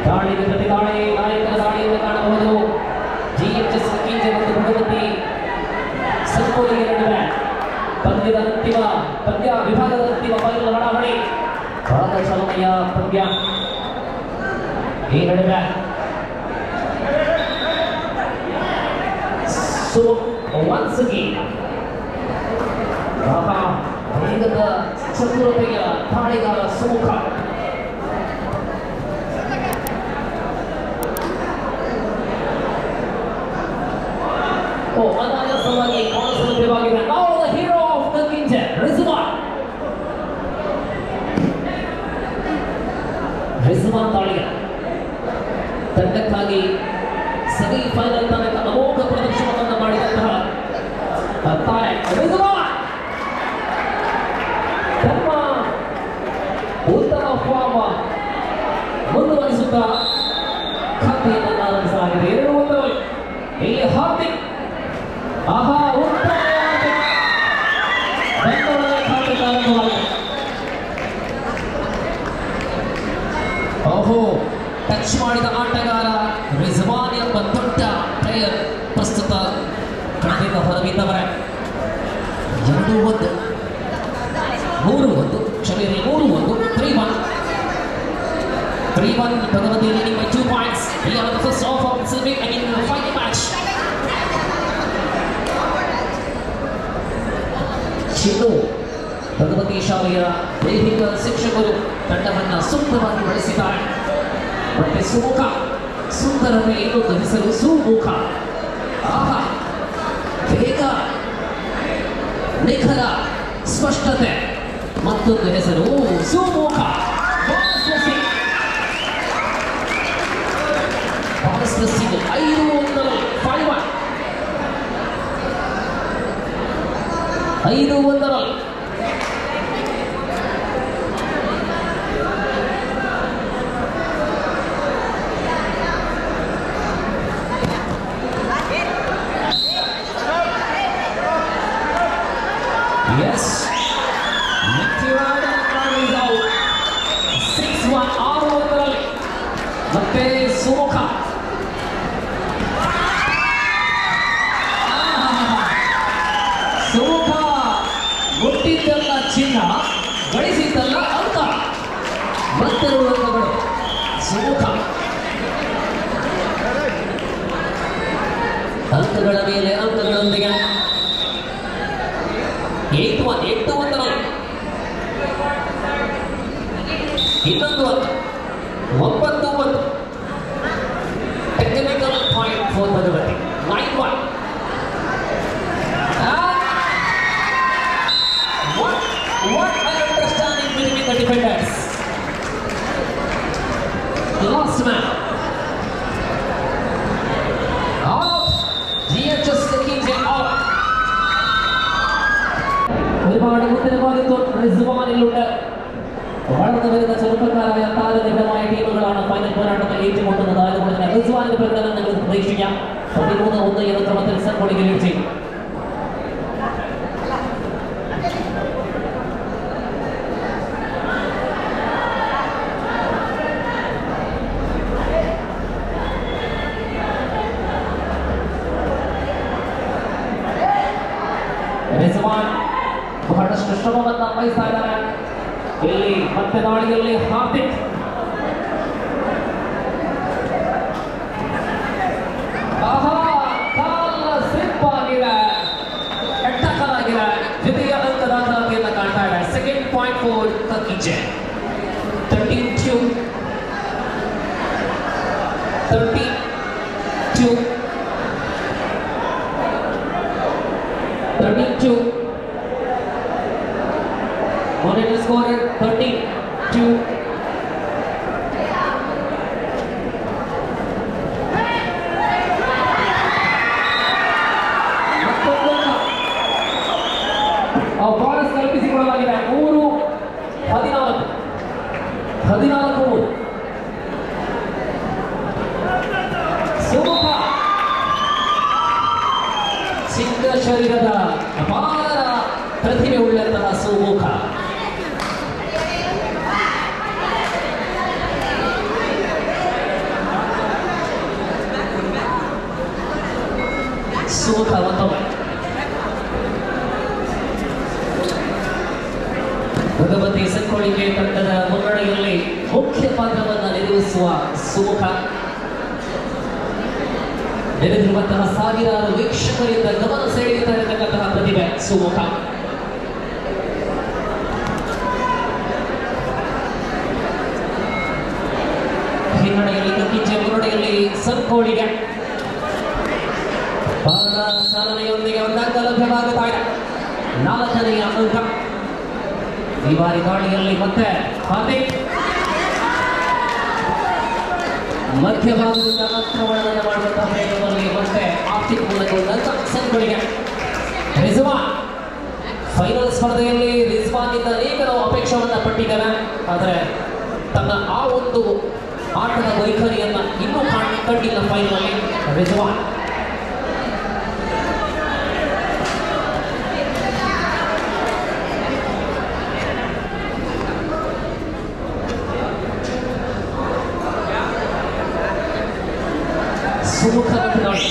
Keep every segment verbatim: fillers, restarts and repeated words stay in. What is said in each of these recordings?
ದಾಳಿಗೆ ಪ್ರತಿ ದಾಳಿ ನಾಯಕರ ದಾಳಿಯನ್ನು ಕಾಣಬಹುದು. ಜಿಎಚ್ಎಸ್ ಕಿಂಜೆ ಮತ್ತು ಭಗವತಿ ಸಂಕೋಲಿಗೆ ನಡುವೆ ಪಂದ್ಯದ ಅಂತಿಮ ಪಂದ್ಯ ವಿಭಾಗದ ಅಂತಿಮ ಫೈನಲ್ ಹಣಾಹಣಿ. ಬಹಳ ಚಲನೆಯ ಪಂದ್ಯ ಈ ನಡುವೆ ಸೊ once again ಆಹಾ ವೇಗದ ಚತುರತೆಯ ದಾಳಿಗಾರ ಸುಮುಖ. ಓ ಅನಾಯಾಸವಾಗಿ ಕಾಣಿಸಲಭ್ಯವಾಗಿದೆ. Now the hero of the Kinje, Rizwan. Rizwan ದಾಳಿಗ ತಂಡಕ್ಕಾಗಿ ಸೆಮಿಫೈನಲ್ ತನಕ ಅಮೋಘ ಪ್ರದರ್ಶನವನ್ನು ಮಾಡಿದಂತಹ ತಾರೆ ರಿಜ್ವಾನ್ ತಮ್ಮ ಉತ್ತಮ ಫಾರ್ಮ್ ಮುಂದುವರಿಸುತ್ತಾ ಖಾತೆಯನ್ನು ಆರಂಭಿಸಲಾಗಿದೆ. ಎರಡು ಒಂದರಲ್ಲಿ ಇಲ್ಲಿ ಹಾರ್ದಿಕ್ ಆಹಾ ಉತ್ತಮ ಖಾತೆ ಆರಂಭವಾಗಿದೆ. ಓಹೋ ಟಚ್ ಮಾಡಿದ ಆಟಗಾರ ರಿಜ್ವಾನ್ ಎಂಬ ದೊಡ್ಡ ಪ್ಲೇಯರ್ ಪ್ರಸ್ತುತ ಕಣದಿಂದ ಹೊರಬಿದ್ದವರೇ. ಎರಡು ಒಂದು ಮೂರು ಒಂದು ಕ್ಷಮಿರಿ ಮೂರು ಒಂದು three one three one Bhagavati leading by two points. We are the first off of the Sylvic and in the final match. Chinnu Bhagavati ಶಾಲೆಯ ದೈಹಿಕ ಶಿಕ್ಷಕರು ತಂಡವನ್ನು ಸೂಕ್ತವಾಗಿ ಬಳಸಿದ್ದಾರೆ. ಮತ್ತೆ ಸುಮುಖ ಸುಂದರತೆ ಇನ್ನೊಂದು ಹೆಸರು ಸುಮುಖ. ಆಹಾ ವೇಗ ನಿಖರ ಸ್ಪಷ್ಟತೆ ಮತ್ತೊಂದು ಹೆಸರು ಸುಮುಖ. ಐದು ಒಂದರಲ್ಲಿ ಫೈವ್ ಒನ್ ಐದು ಒಂದರಲ್ಲಿ Yes, is out. six one ಆರು ಒಂದರಲ್ಲಿ ಮತ್ತೆ ಸುಮುಖ. ಸುಮುಖ ಮುಟ್ಟಿದ್ದಲ್ಲ ಚಿನ್ನ, ಗಳಿಸಿದ್ದಲ್ಲ ಅಂಕ. ಮತ್ತೆರಡು ಅಂಕಗಳು ಸುಮುಖ. ಅಂಕಗಳ ಮೇಲೆ ಅಂಕಗಳೊಂದಿಗೆ ಎಂಟು ಒಂದು ಎಂಟು ಒಂದರಲ್ಲಿ ಇನ್ನೊಂದು ಅಂಕ ಒಂಬತ್ತು ಒಂದು. Technical point four Bhagavati nine one. What an understanding between the defenders. The last man. Out. G H S the Kinje out. ഒരുപാട് ഉത്തരവാദിത്വം റിസ്വാനിലുണ്ട്. വളർന്നു വരുന്ന ചെറുപ്പക്കാരായ താരനിരമായ ടീമുകളാണ് ഫൈനൽ പോരാട്ടത്തിൽ ഏറ്റുമുട്ടുന്നത്. അതുകൊണ്ട് തന്നെ റിസ്വാനിന്റെ പ്രകടനം നിങ്ങൾ പ്രതീക്ഷിക്കാം. പതിമൂന്ന് ഒന്ന് എന്ന ക്രമത്തിൽ സെൻപോളിംഗ് ലീഡ് ചെയ്യും. ರಿಜ್ವಾನ್ ಬಹಳಷ್ಟು ಶ್ರಮವನ್ನು ವಹಿಸ್ತಾ ಇದ್ದಾರೆ. ಇಲ್ಲಿ ಮತ್ತೆ ದಾಳಿಯಲ್ಲಿ ಹಾರ್ದಿಕ್ ಆಹಾ ಕಾಲ ಸ್ಲಿಪ್ ಆಗಿದೆ, ಎಟ್ಟಕಲಾಗಿದೆ. ದ್ವಿತೀಯ ಅಂಕ ದಾಖಲಾತಿಯನ್ನು ಕಾಣ್ತಾ ಇದೆ. Second point four Kinje. thirteen two thirteen two thirteen two. Monitor scorer thirteen two. Bonus ಕಲ್ಪಿಸಿಕೊಳ್ಳಲಾಗಿದೆ. ಮೂರು ಹದಿನಾಲ್ಕು ಹದಿನಾಲ್ಕು ಮೂರು. ಸುಮುಖ ಚಿಕ್ಕ ಶರೀರದ ಅಪಾರ ಸುಮುಖ ಮತ್ತೊಮ್ಮೆ ಭಗವತಿ ಸಂಕೋಳಿಗೆ ತಂಡದ ಮುನ್ನಡೆಯಲ್ಲಿ ಮುಖ್ಯ ಪಾತ್ರವನ್ನು ನಿರ್ವಹಿಸುವ ಸುಮುಖ ನೆರೆದಿರುವಂತಹ ಸಾವಿರಾರು ವೀಕ್ಷಕರಿಂದ ಗಮನ ಸೆಳೆಯುತ್ತಾ ಇರತಕ್ಕಂತಹ ಪ್ರತಿಭೆ ಸುಮುಖ. ಹಿನ್ನಡೆಯಲ್ಲಿ ಕಕ್ಕಿಚ್ಚೆ ಮುನ್ನಡೆಯಲ್ಲಿ ಸಂಕೋಳಿಗೆ ಬಹಳ ಚಾಲನೆಯೊಂದಿಗೆ ಒಂದು ಅಂಕ ಲಭ್ಯವಾಗುತ್ತಾ ಇದೆ. ನಾಲ್ಕನೆಯ ಅಂಕ. ಈ ಬಾರಿ ದಾಳಿಯಲ್ಲಿ ಮತ್ತೆ ಹಾರ್ದಿಕ್ ಮಧ್ಯಭಾಗದಿಂದ ಆಕ್ರಮಣವನ್ನು ಮಾಡುವಂತಹ ಪ್ರಯತ್ನದಲ್ಲಿ ಮತ್ತೆ ಆರ್ಥಿಕ ಮೂಲಕ ಒಂದು ಅಂಕ ಸಂಕೋಳಿಗೆ. ರಿಜ್ವಾನ್ ಫೈನಲ್ ಸ್ಪರ್ಧೆಯಲ್ಲಿ ರಿಜ್ವಾನ್ನಿಂದ ಅನೇಕ ನಾವು ಅಪೇಕ್ಷೆಯನ್ನು ಪಟ್ಟಿದ್ದಾರೆ. ಆದರೆ ತನ್ನ ಆ ಒಂದು ಆಟದ ವೈಖರಿಯನ್ನ ಇನ್ನೂ ಕಂಡಿಲ್ಲ ಫೈನಲ್ ರಿಜ್ವಾನ್. ಸುಮುಖ ದಾಳಿ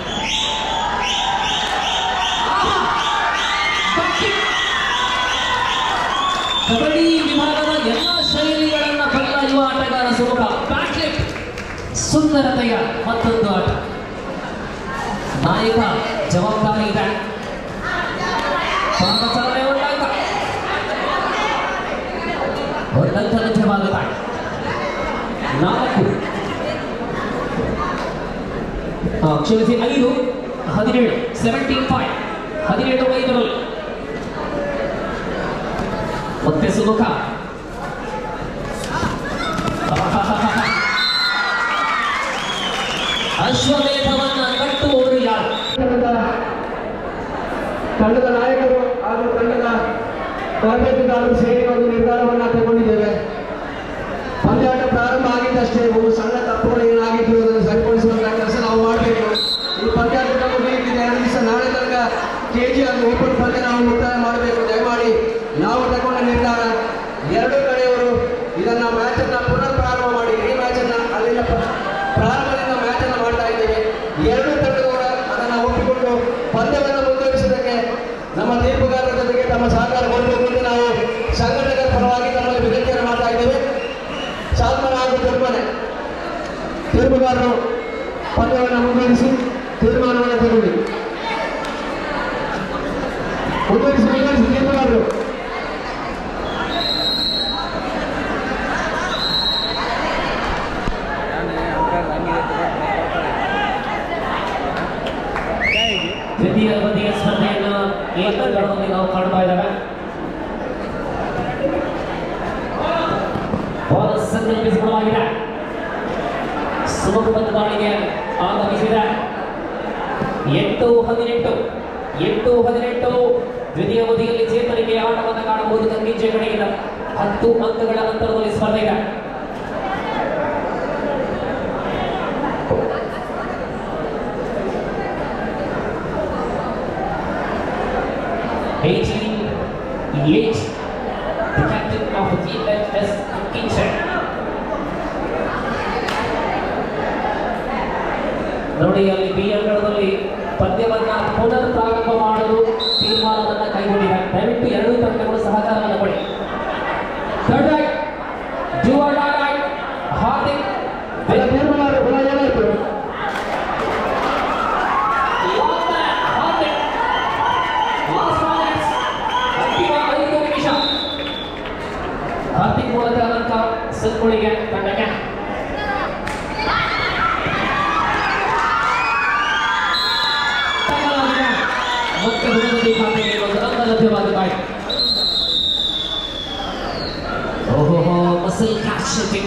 ಕಬಡ್ಡಿ ವಿಭಾಗದ ಎಲ್ಲ ಶೈಲಿಗಳನ್ನು ಬಲ್ಲ ಯುವ ಆಟಗಾರ ಸುಮುಖ. ಬ್ಯಾಟ್ಲಿಫ್ಟ್ ಸುಂದರತೆಯ ಮತ್ತೊಂದು ಆಟ. ನಾಯಕ ಜವಾಬ್ದಾರಿ ಇದೆ. ಪಾದಚಾಲನೆ ಒಂದಂಕ ಒಂದಂಕ ಲಭ್ಯವಾಗುತ್ತಾ ನಾಲ್ಕು ಕ್ಷಮಿಸಿ ಐದು ಹದಿನೇಳು ಸೆವೆಂಟೀನ್ ಫೈವ್ ಹದಿನೇಳು ಐದರಲ್ಲಿ ಮತ್ತೆ ಸುಮುಖ. ಅಶ್ವಮೇಧವನ್ನ ಕಟ್ಟುವವರು ಯಾರು? ತಂಡದ ನಾಯಕರು ಹಾಗೂ ತಂಡದ ತರಬೇತುದಾರರು ಸೇರಿ ಒಂದು ನಿರ್ಧಾರವನ್ನು ತಗೊಂಡಿದ್ದೇವೆ. ಪಂದ್ಯಾಟ ಪ್ರಾರಂಭ ಆಗಿದ್ದಷ್ಟೇ ಒಂದು ಸಣ್ಣ ತಪ್ಪುಗಳು ಏನಾಗಿದ್ದು ಅದನ್ನು ಸರಿಪಡಿಸುವಂತಹ ಕೆಲಸ ನಾವು ಮಾಡಬೇಕು. ಈ ಪಂದ್ಯಾಟದ ಮುಗಿಯುತ್ತಿದೆ. ಎರಡು ದಿವಸ ನಾಳೆ ತನಕ ಕೆ ಜಿ ಹಾಗೂ ಓಪನ್ ಪಂದ್ಯ ನಾವು ಮುಕ್ತಾಯ ಮಾಡಬೇಕು. ದಯಮಾಡಿ ನಾವು ತಗೊಂಡ ನಿರ್ಧಾರ ಎರಡು ಕಡೆಯವರು ಇದನ್ನ ಮ್ಯಾಚ್ ಅನ್ನ ಪುನರ್ ಪ್ರಾರಂಭ ಮಾಡಿ ಈ ಮ್ಯಾಚ್ ಅನ್ನ ಅಲ್ಲಿಂದ ಪ್ರಾರಂಭದಿಂದ ಮ್ಯಾಚ್ ಅನ್ನ ಮಾಡ್ತಾ ಇದ್ದೇವೆ. ಎರಡು ತಂಡದವರ ಅದನ್ನು ಒಪ್ಪಿಕೊಂಡು ಪಂದ್ಯವನ್ನು ಮುಂದುವರಿಸುವುದಕ್ಕೆ ನಮ್ಮ ತೀರ್ಪುಗಾರರ ಜೊತೆಗೆ ತಮ್ಮ ಸಹಕಾರ ಕೊಡಬೇಕು ಎಂದು ನಾವು ಸಂಘಟಕರ ಪರವಾಗಿ ತಮ್ಮಲ್ಲಿ ವಿನಂತಿಯನ್ನು ಮಾಡ್ತಾ ಇದ್ದೇವೆ. ಸಾಲ್ಮನ್ ಹಾಗೂ ತೀರ್ಮಾನೆ ತೀರ್ಪುಗಾರರು ಪಂದ್ಯವನ್ನು ಮುಂದುವರಿಸಿ ತೀರ್ಮಾನವನ್ನು ತಗೊಳ್ಳಿ. ಮುಂದುವರಿಸಿ ಮುಂದುವರಿಸಿ ತೀರ್ಪುಗಾರರು ದ್ವಿತೀಯ ಅವಧಿಯ ಸ್ಪರ್ಧೆಯನ್ನು ಏಕಗಳಲ್ಲಿ ನಾವು ಕಾಣ್ತಾ ಇದ್ದೇವೆ. ಬಾಲ್ ಸಂಕಲ್ಪಿಸಿಕೊಳ್ಳಲಾಗಿದೆ. ಸುಮುಖ ದಾಳಿಗೆ ಆಗಮಿಸಿದೆ. ಎಂಟು ಹದಿನೆಂಟು ಎಂಟು ಹದಿನೆಂಟು ದ್ವಿತೀಯ ಅವಧಿಯಲ್ಲಿ ಚೇತರಿಕೆಯ ಆಟವನ್ನು ಕಾಣಬಹುದು. ಕಕ್ಕಿಚ್ಚೆ ಕಡೆಯಿಂದ ಹತ್ತು ಅಂಕಗಳ ಅಂತರದಲ್ಲಿ ಸ್ಪರ್ಧೆ ಇದೆ. eighteen eight, the captain of the T F S Kingshire. ನೋಡಿ ಅಲ್ಲಿ ಬಿ ಅಂಕಣದಲ್ಲಿ ಪಂದ್ಯವನ್ನ ಪುನರ್ ಪ್ರಾರಂಭ ಮಾಡಲು ತೀರ್ಮಾನವನ್ನು ಕೈಗೊಂಡಿದೆ. ದಯವಿಟ್ಟು ಎರಡೂ ತಂಡಗಳು ಸಹಕಾರವನ್ನು ಕೊಡಿ. ಹಾರ್ದಿಕ್ ಹಾರ್ದಿಕ್ ಮೂಲಕ ಅಂಕ ಸಂಕೋಳಿಗೆ ತಂಡಕ್ಕೆ. ಮತ್ತೆ ಹುಡುಗರಿಗೆ ಖಾತೆಗೆ ಒಂದು ಅಂಕ ಲಭ್ಯವಾಗುತ್ತಾ ಇದೆ. ಓಹೋ ಮಸಲ್ ಕ್ಯಾಚ್ ಶೂಟಿಂಗ್.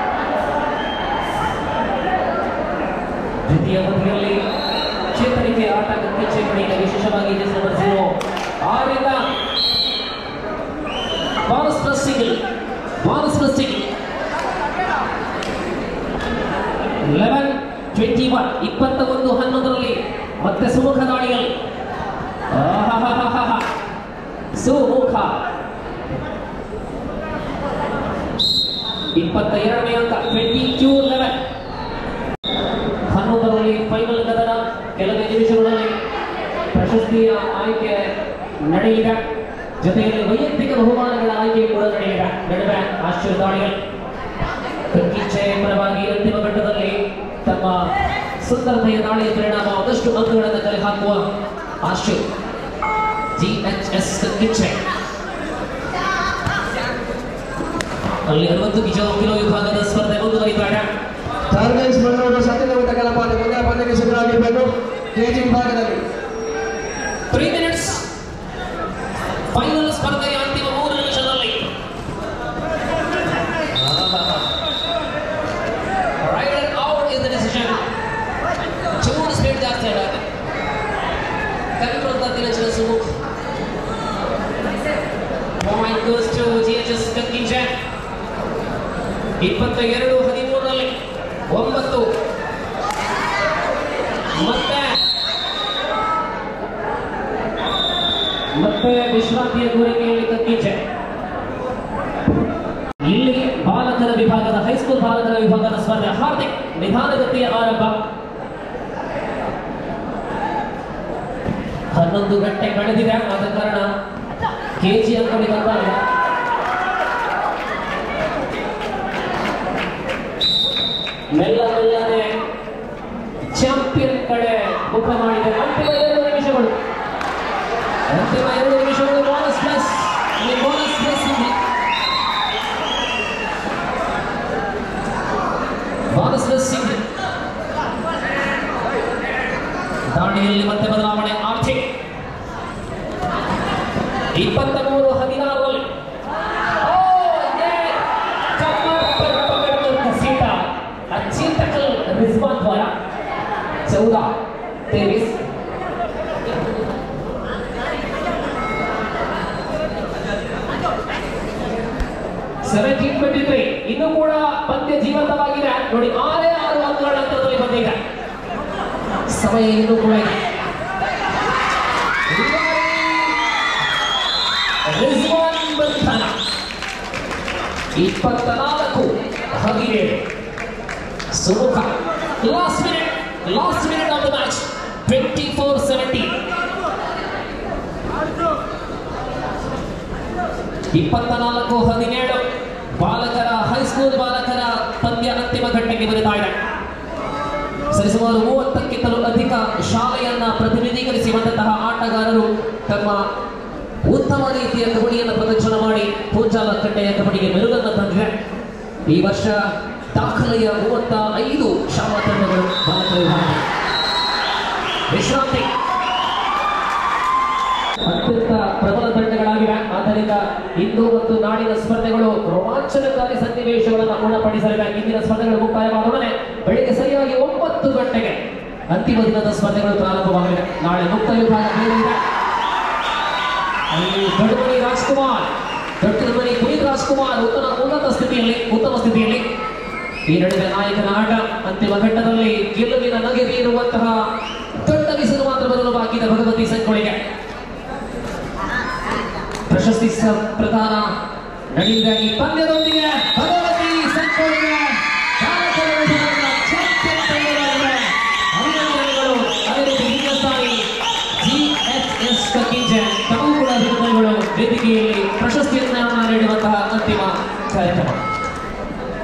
ದ್ವಿತೀಯ ಅವಧಿಯಲ್ಲಿ ಚೇತರಿಕೆ ಆಟ ಕಚ್ಚಿಚ್ಚೆ ಕಡೆಯಿಂದ ವಿಶೇಷವಾಗಿ ನಂಬರ್ ಜೀರೋ ಆರಿಂದ bonus plus single bonus plus single eleven twenty one ಇಪ್ಪತ್ತ ಒಂದು ಹನ್ನೊಂದರಲ್ಲಿ ಮತ್ತೆ ಸುಮುಖ ದಾಳಿಯಲ್ಲಿ ಸುಮುಖ ಇಪ್ಪತ್ತ ಎರಡನೇ ಅಂಕ ಟ್ವೆಂಟಿ ಟೂ ಲೆವೆನ್ ಹನ್ನೊಂದರಲ್ಲಿ ಫೈನಲ್ ಗದನ ಕೆಲವೇ ನಿಮಿಷಗಳಲ್ಲಿ ಪ್ರಶಸ್ತಿಯ ಆಯ್ಕೆ ನಡೆಯಲಿದೆ ಜೊತೆಯಲ್ಲಿ ವೈಯಕ್ತಿಕ ಬಹುಮಾನಗಳ ಆಯ್ಕೆ ಕೂಡ ನಡೆಯಲಿದೆ ನಡುವೆ ಆಶ್ಚರ್ಯ ದಾಳಿಗಳು ಕಕ್ಕಿಚ್ಚೆ ಪರವಾಗಿ ಅಂತಿಮ ಘಟ್ಟದಲ್ಲಿ ತಮ್ಮ ಸುಂದರತೆಯ ದಾಳಿಯ ಪರಿಣಾಮ ಒಂದಷ್ಟು ಅಂಕಗಳನ್ನು ಕಲೆ ಹಾಕುವ ಆಶ್ಚರ್ಯ ಜಿ ಎಚ್ ಎಸ್ ಕಕ್ಕಿಚ್ಚೆ ಅಲ್ಲಿ ಅರವತ್ತು ಕಿಲೋ ಕಿಲೋ ವಿಭಾಗದ ಸ್ಪರ್ಧೆ ಮುಂದುವರಿತಾರೆ. ಟಾರ್ಗೆಟ್ಸ್ ಬಂದವರು ಸತ್ಯದ ಕಲಪಾದ ಮುಂದಿನ ಪಂದ್ಯಕ್ಕೆ ಸಿದ್ಧರಾಗಿರಬೇಕು. ಕೆಜಿ ವಿಭಾಗದಲ್ಲಿ ತ್ರೀ ಮಿನಿಟ್ಸ್ ಫೈನಲ್ ಸ್ಪರ್ಧೆಯ ಅಂತಿಮ ಮೂರು ನಿಮಿಷದಲ್ಲಿ raider out is the decision. ಚೂರು ಸ್ಪೀಡ್ ಜಾಸ್ತಿ ಆಗುತ್ತೆ ಕವಿಪ್ರದ ದಿನಚರ Sumukha point goes to GHS ಕಕ್ಕಿಚ್ಚೆ. ಇಪ್ಪತ್ತ ಎರಡು ಹದಿಮೂರರಲ್ಲಿ ಒಂಬತ್ತು ಮತ್ತೆ ಮತ್ತೆ ವಿಶ್ರಾಂತಿಯ ಕೋರಿಕೆಯಲ್ಲಿ ಕಕ್ಕಿಚ್ಚೆ. ಇಲ್ಲಿ ಬಾಲಕರ ವಿಭಾಗದ ಹೈಸ್ಕೂಲ್ ಬಾಲಕರ ವಿಭಾಗದ ಸ್ಪರ್ಧೆ ಹಾರ್ದಿಕ್ ನಿಧಾನಗತಿಯ ಆರಂಭ. ಹನ್ನೊಂದು ಗಂಟೆ ಕಳೆದಿದೆ, ಆದ ಕಾರಣ ಕೆಜಿ ಅಂಕಣಿ ಬಂದಾಗ ಮೆಲ್ಲ ಮೆಲ್ಲನೆ ಚಾಂಪಿಯನ್ ಕಡೆ ಮುಖ ಮಾಡಿದೆ. ಅಂತಿಮ ಎರಡು ನಿಮಿಷಗಳು ಅಂತಿಮ ಎರಡು ನಿಮಿಷಗಳು bonus plus bonus plus bonus plus Singh ದಾಳಿಯಲ್ಲಿ ಮತ್ತೆ ಬದಲಾವಣೆ. ಆರ್ಥಿಕ್ ಇಪ್ಪತ್ತ ಮೂರು ಹದಿನಾರರಲ್ಲಿ अच्छी टक्कर रिजवान द्वारा चौदह तेईस सेवेंटीन ट्वेंटी थ्री इನ್ನು ಕೂಡ ಪಂದ್ಯ ಜೀವಂತವಾಗಿದೆ ನೋಡಿ. ಆರೇ ಆರು ಅಂಕಗಳ ಅಂತರದಲ್ಲಿ ಬಂದಿದೆ. ಸಮಯ ಇನ್ನೂ ಕೂಡ ಇದೆ. ರಿಜ್ವಾನ್ ಬಂಧನ ಇಪ್ಪತ್ತ ನಾಲ್ಕು ಹದಿನೇಳು Sumukha. Last minute last minute of the match twenty four seventeen. ಇಪ್ಪತ್ತ ನಾಲ್ಕು ಹದಿನೇಳು ಬಾಲಕರ ಹೈಸ್ಕೂಲ್ ಬಾಲಕರ ಪಂದ್ಯ ಅಂತಿಮ ಘಟ್ಟಕ್ಕೆ ಬರುತ್ತಾ ಇದೆ. ಸರಿಸುಮಾರು ಮೂವತ್ತಕ್ಕಿಂತಲೂ ಅಧಿಕ ಶಾಲೆಯನ್ನ ಪ್ರತಿನಿಧೀಕರಿಸಿ ಬಂದಂತಹ ಆಟಗಾರರು ತಮ್ಮ ಉತ್ತಮ ರೀತಿಯ ಕಬಡ್ಡಿಯನ್ನು ಪ್ರದರ್ಶನ ಮಾಡಿ ಪೂಂಜಾಲ ಕಟ್ಟೆಯ ಕಬಡ್ಡಿಗೆ ಮೆರುಗನ್ನು ತಂದಿದೆ. ಈ ವರ್ಷ ದಾಖಲೆಯ ಮೂವತ್ತ ಐದು ಶಾಲಾ ತಂಡಗಳು ಬಾಲಕರ ವಿಭಾಗ. ವಿಶ್ರಾಂತಿ ಅತ್ಯಂತ ಪ್ರಬಲ ತಂಡಗಳಾಗಿವೆ. ಆದ್ದರಿಂದ ಇಂದು ಮತ್ತು ನಾಡಿನ ಸ್ಪರ್ಧೆಗಳು ರೋಮಾಂಚನಕಾರಿ ಸನ್ನಿವೇಶಗಳನ್ನು ಗುಣಪಡಿಸಲಿವೆ. ಇಂದಿನ ಸ್ಪರ್ಧೆಗಳು ಮುಕ್ತಾಯವಾದೊಡನೆ ಬೆಳಿಗ್ಗೆ ಸರಿಯಾಗಿ ಒಂಬತ್ತು ಗಂಟೆಗೆ ಅಂತಿಮ ದಿನದ ಸ್ಪರ್ಧೆಗಳು ಪ್ರಾರಂಭವಾಗಲಿವೆ. ನಾಳೆ ಮುಕ್ತ ವಿಭಾಗ ಬೇರೆಯಿದೆ. ಅಲ್ಲಿ ದೊಡ್ಡಮನಿ ರಾಜ್ಕುಮಾರ್ ದೊಡ್ಡಮನಿ ಪುನೀತ್ ರಾಜ್ಕುಮಾರ್ ಉತ್ತಮ ಉನ್ನತ ಸ್ಥಿತಿಯಲ್ಲಿ ಉತ್ತಮ ಸ್ಥಿತಿಯಲ್ಲಿ. ಈ ನಡುವೆ ನಾಯಕನ ಆಟ ಅಂತಿಮ ಘಟ್ಟದಲ್ಲಿ ಗೆಲುವಿನ ನಗೆ ಬೀರುವಂತಹ ದೊಡ್ಡ ಬಿಸಿಲು ಮಾತ್ರ ಬರಲು ಬಾಕಿದ ಭಗವತಿ ಸಂಕೋಳಿಗೆ ಪ್ರಶಸ್ತಿ ಪ್ರದಾನ ನಡೆಯುವ ಈ ಪಂದ್ಯದೊಂದಿಗೆ